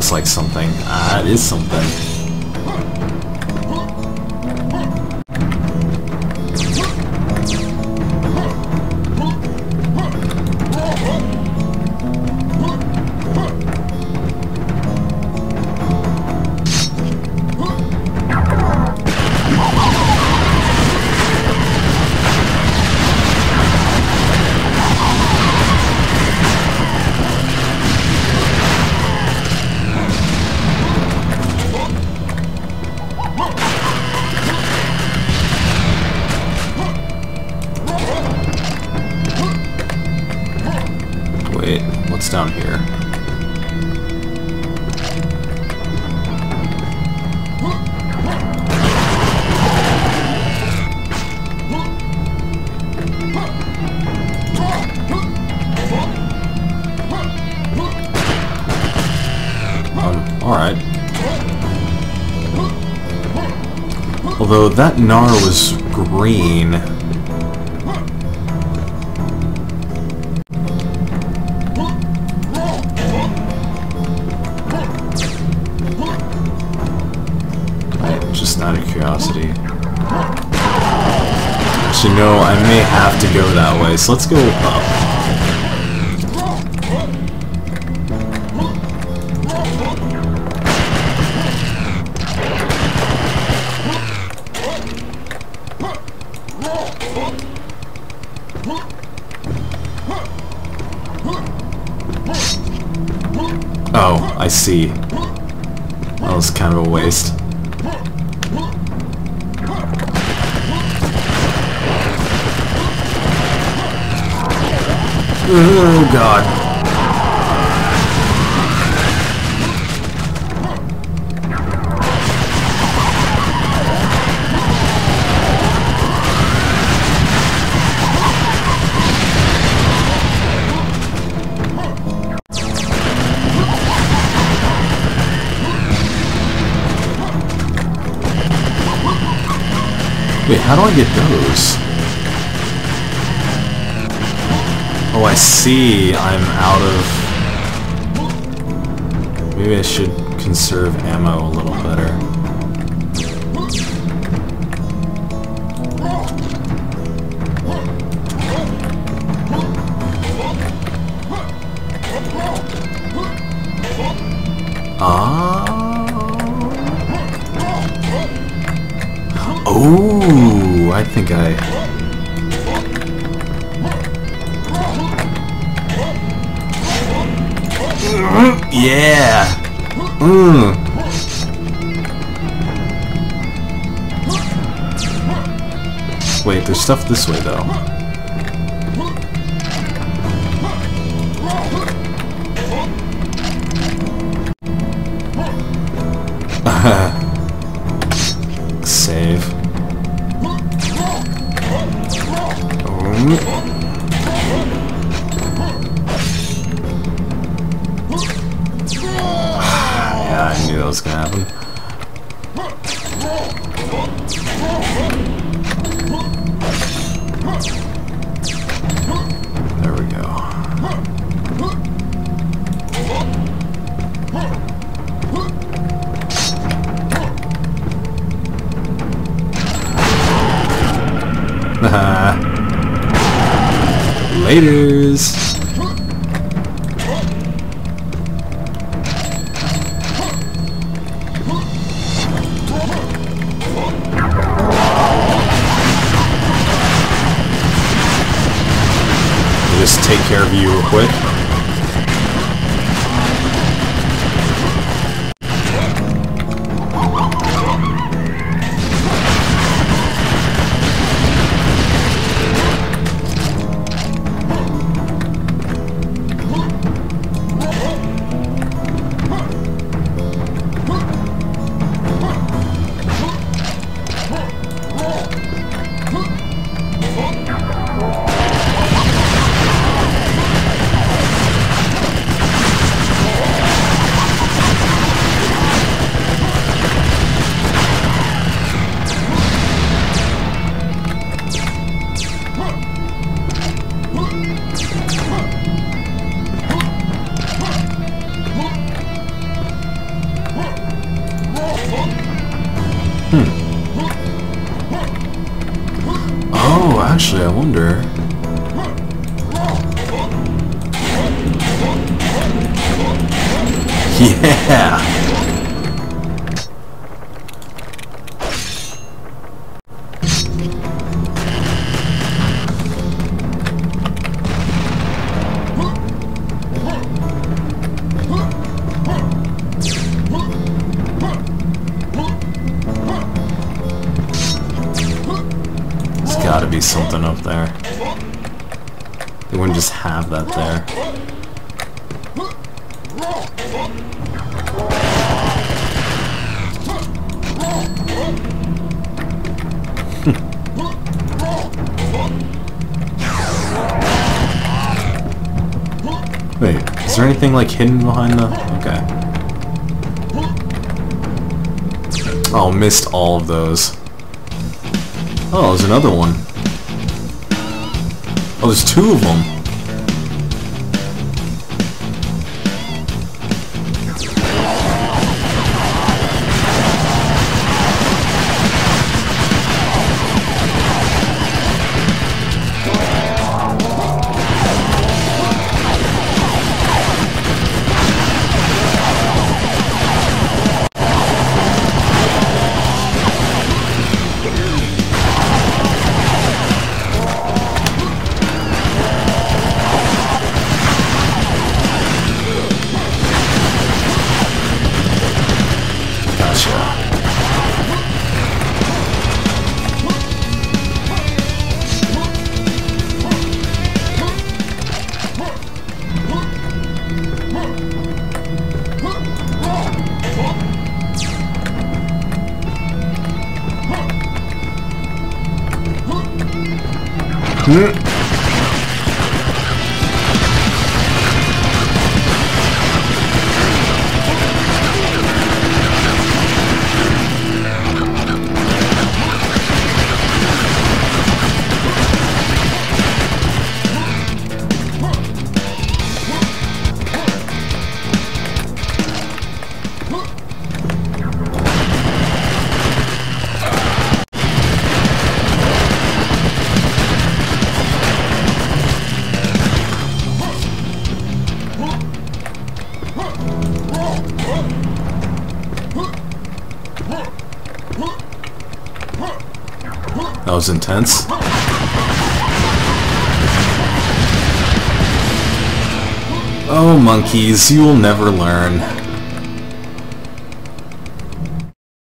looks like something. Ah, it is something. Wait, what's down here? Alright. Although that Gnar was green. Just out of curiosity. Actually, no, I may have to go that way, so let's go up. Oh, I see. That was kind of a waste. Oh god. Wait, how do I get those? Oh, I see. I'm out of... Maybe I should conserve ammo a little better. Oh, I think I... Yeah! Wait, there's stuff this way, though. Save. Yeah, I knew that was gonna happen. There we go. Laters! Just take care of you real quick. Oh, actually, I wonder. Yeah! There's gotta be something up there. They wouldn't just have that there. Wait, is there anything like hidden behind the... Okay. Oh, missed all of those. Oh, there's another one. Oh, there's two of them. That was intense. Oh, monkeys, you will never learn.